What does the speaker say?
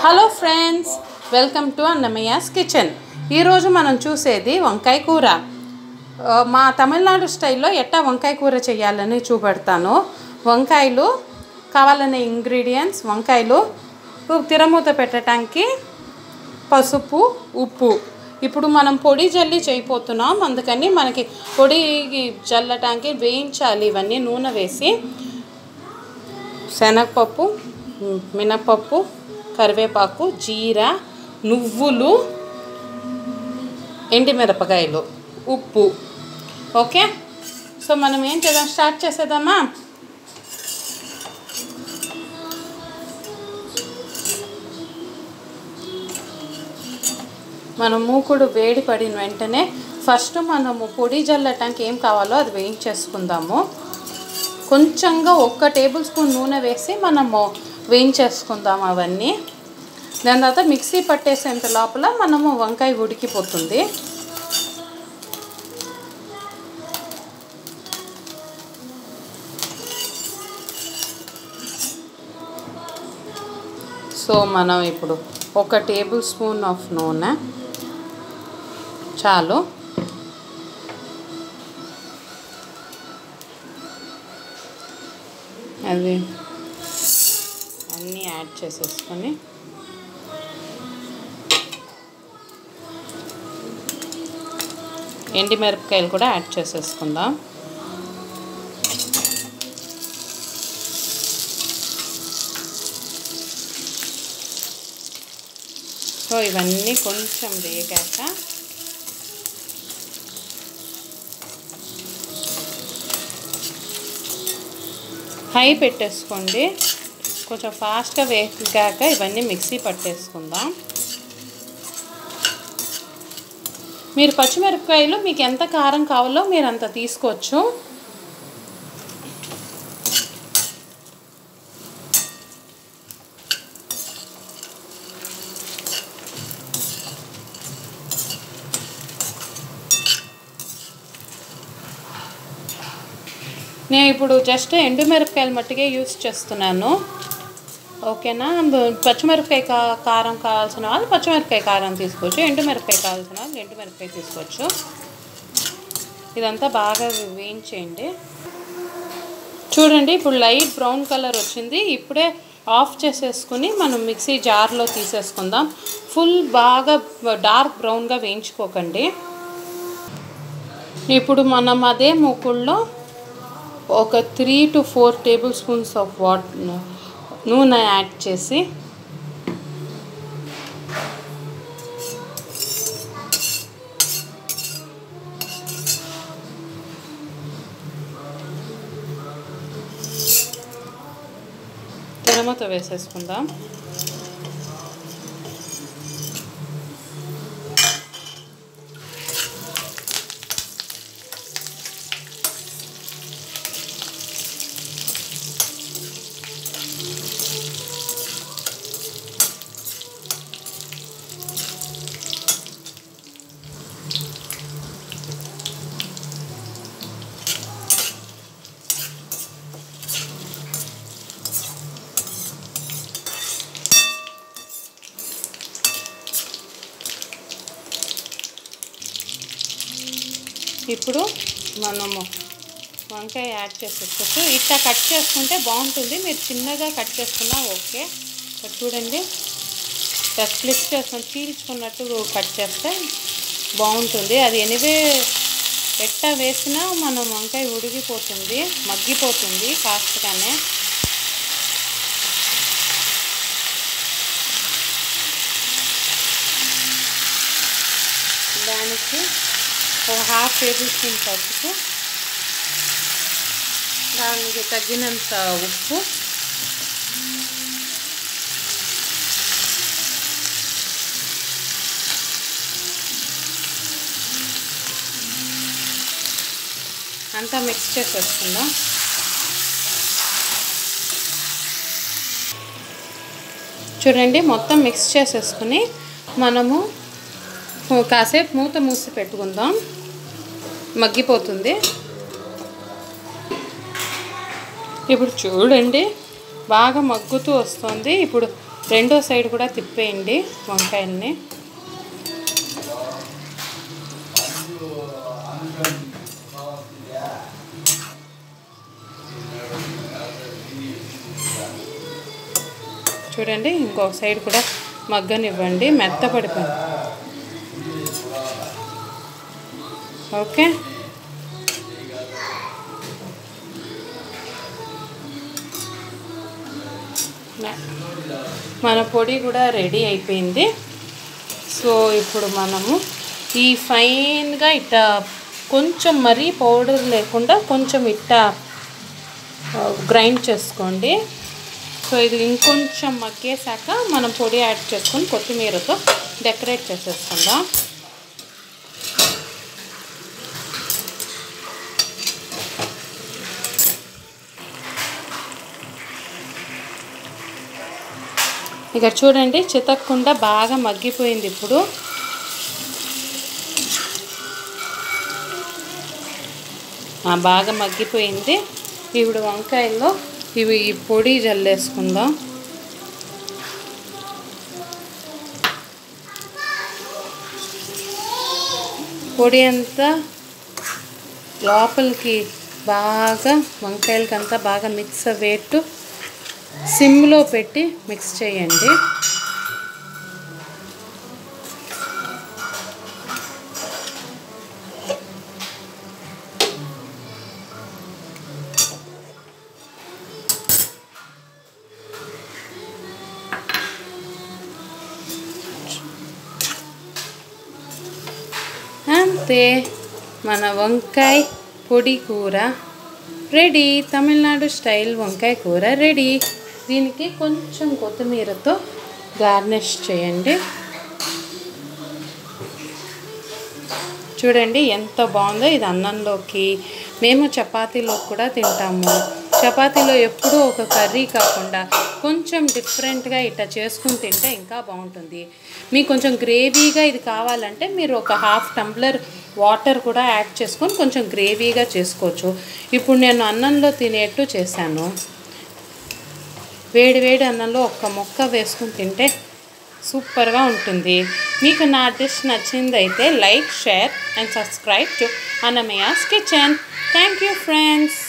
Hello friends, welcome to Annamayya's kitchen. ఈరోజు మనం చూసేది వంకాయ కూర. మా తమిళనాడు స్టైల్లో ఎట్టా వంకాయ కూర చేయాలని చూపెడతాను. వంకాయలు కావాలనే ఇంగ్రీడియంట్స్: వంకాయలు, తిరమూత పెట్టడానికి పసుపు, ఉప్పు. ఇప్పుడు మనం పొడి జల్లి చేయబోతున్నాం, అందుకని మనకి పొడి జల్లటానికి వేయించాలి. ఇవన్నీ నూనె వేసి శనగపప్పు, మినపప్పు, కరివేపాకు, జీరా, నువ్వులు, ఎండుమిరపకాయలు, ఉప్పు. ఓకే, సో మనం ఏం చేద్దాం, స్టార్ట్ చేసేద్దామా? మనం మూకుడు వేడి పడిన వెంటనే ఫస్ట్ మనము పొడి జల్లటానికి ఏం కావాలో అది వేయించేసుకుందాము. కొంచెంగా 1 టేబుల్ స్పూన్ నూనె వేసి మనము వేయించేసుకుందాం అవన్నీ. దాని తర్వాత మిక్సీ పట్టేసేంత లోపల మనము వంకాయ ఉడికిపోతుంది. సో మనం ఇప్పుడు 1 టేబుల్ స్పూన్ ఆఫ్ నూనె చాలు. అది అన్నీ యాడ్ చేసేసుకొని ఎండుమిరపకాయలు కూడా యాడ్ చేసేసుకుందాం. సో ఇవన్నీ కొంచెం వేగాక హై పెట్టేసుకోండి. కొంచెం ఫాస్ట్గా వేగాక ఇవన్నీ మిక్సీ పట్టేసుకుందాం. మీరు పచ్చిమిరపకాయలు మీకు ఎంత కారం కావాలో మీరు అంత తీసుకోవచ్చు. నేను ఇప్పుడు జస్ట్ ఎండుమిరపకాయలు మట్టుకే యూస్ చేస్తున్నాను. ఓకేనా? పచ్చిమిరపకాయ కారం కావాల్సిన వాళ్ళు పచ్చిమిరపకాయ కారం తీసుకోవచ్చు, ఎండుమిరపకాయ కావాల్సిన వాళ్ళు ఎండుమిరపకాయ తీసుకోవచ్చు. ఇదంతా బాగా వేయించేయండి. చూడండి, ఇప్పుడు లైట్ బ్రౌన్ కలర్ వచ్చింది. ఇప్పుడే ఆఫ్ చేసేసుకుని మనం మిక్సీ జార్లో తీసేసుకుందాం. ఫుల్ బాగా డార్క్ బ్రౌన్గా వేయించుకోకండి. ఇప్పుడు మనం అదే మూకుల్లో ఒక 3 to 4 టేబుల్ స్పూన్స్ ఆఫ్ నూనె యాడ్ చేసి తిరమూత వేసేసుకుందాం. ఇప్పుడు మనము వంకాయ యాడ్ చేసేసుకోవచ్చు. ఇట్లా కట్ చేసుకుంటే బాగుంటుంది. మీరు చిన్నగా కట్ చేసుకున్నా ఓకే. చూడండి, స్ప్లిట్ చేసుకొని చీల్చుకున్నట్టు కట్ చేస్తే బాగుంటుంది. అది ఎనివే ఎట్టా వేసినా మనం వంకాయ ఉడికిపోతుంది, మగ్గిపోతుంది ఫాస్ట్గానే. దానికి ఒక 1/2 టేబుల్ స్పూన్ పసుపు, దానికి తగినంత ఉప్పు, అంతా మిక్స్ చేసేసుకుందాం. చూడండి, మొత్తం మిక్స్ చేసేసుకుని మనము కాసేపు మూత మూసి పెట్టుకుందాం. మగ్గిపోతుంది. ఇప్పుడు చూడండి, బాగా మగ్గుతూ వస్తుంది. ఇప్పుడు రెండో సైడ్ కూడా తిప్పేయండి వంకాయల్ని. చూడండి, ఇంకొక సైడ్ కూడా మగ్గనివ్వండి, మెత్తపడిపోయింది. ఓకే, మన పొడి కూడా రెడీ అయిపోయింది. సో ఇప్పుడు మనము ఈ ఫైన్గా ఇట్ట కొంచెం మరీ పౌడర్ లేకుండా కొంచెం ఇట్ట గ్రైండ్ చేసుకోండి. సో ఇది ఇంకొంచెం మగ్గేసాక మనం పొడి యాడ్ చేసుకొని కొత్తిమీరతో డెకరేట్ చేసేసుకుందాం. ఇక చూడండి, చితక్కుండా బాగా మగ్గిపోయింది. ఇప్పుడు బాగా మగ్గిపోయింది. ఇప్పుడు వంకాయల్లో ఇవి పొడి జల్లేసుకుందాం. పొడి అంతా లోపలికి బాగా వంకాయలకంతా బాగా మిక్స్ అయ్యేట్టు సిమ్లో పెట్టి మిక్స్ చేయండి. అంతే, మన వంకాయ పొడి కూర రెడీ. తమిళనాడు స్టైల్ వంకాయ కూర రెడీ. దీనికి కొంచెం కొత్తిమీరతో గార్నిష్ చేయండి. చూడండి ఎంత బాగుందో. ఇది అన్నంలోకి, మేము చపాతీలోకి కూడా తింటాము. చపాతీలో ఎప్పుడూ ఒక కర్రీ కాకుండా కొంచెం డిఫరెంట్గా ఇట్లా చేసుకుని తింటే ఇంకా బాగుంటుంది. మీకు కొంచెం గ్రేవీగా ఇది కావాలంటే మీరు ఒక హాఫ్ టంబ్లర్ వాటర్ కూడా యాడ్ చేసుకొని కొంచెం గ్రేవీగా చేసుకోవచ్చు. ఇప్పుడు నేను అన్నంలో తినేట్టు చేశాను. వేడి వేడి అన్నంలో ఒక్క ముక్క వేసుకుని తింటే సూపర్గా ఉంటుంది. మీకు నా డిష్ నచ్చిందైతే like, share and subscribe to Annamayya's kitchen. Thank you friends.